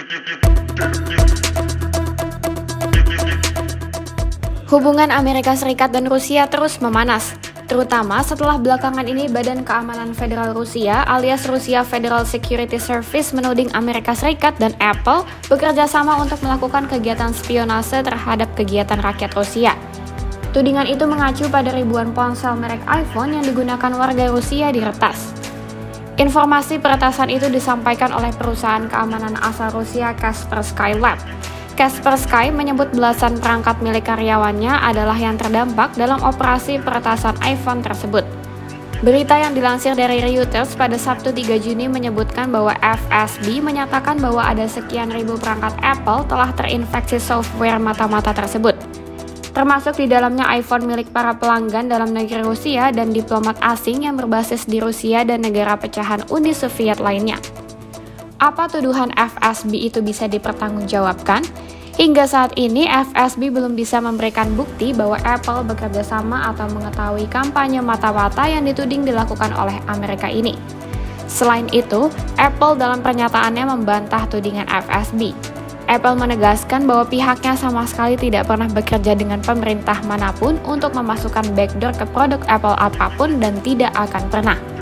Hubungan Amerika Serikat dan Rusia terus memanas, terutama setelah belakangan ini Badan Keamanan Federal Rusia alias Rusia Federal Security Service menuding Amerika Serikat dan Apple bekerja sama untuk melakukan kegiatan spionase terhadap kegiatan rakyat Rusia. Tudingan itu mengacu pada ribuan ponsel merek iPhone yang digunakan warga Rusia diretas. Informasi peretasan itu disampaikan oleh perusahaan keamanan asal Rusia Kaspersky Lab. Kaspersky menyebut belasan perangkat milik karyawannya adalah yang terdampak dalam operasi peretasan iPhone tersebut. Berita yang dilansir dari Reuters pada Sabtu 3 Juni menyebutkan bahwa FSB menyatakan bahwa ada sekian ribu perangkat Apple telah terinfeksi software mata-mata tersebut, termasuk di dalamnya iPhone milik para pelanggan dalam negeri Rusia dan diplomat asing yang berbasis di Rusia dan negara pecahan Uni Soviet lainnya. Apa tuduhan FSB itu bisa dipertanggungjawabkan? Hingga saat ini, FSB belum bisa memberikan bukti bahwa Apple bekerja sama atau mengetahui kampanye mata-mata yang dituding dilakukan oleh Amerika ini. Selain itu, Apple dalam pernyataannya membantah tudingan FSB. Apple menegaskan bahwa pihaknya sama sekali tidak pernah bekerja dengan pemerintah manapun untuk memasukkan backdoor ke produk Apple apapun dan tidak akan pernah.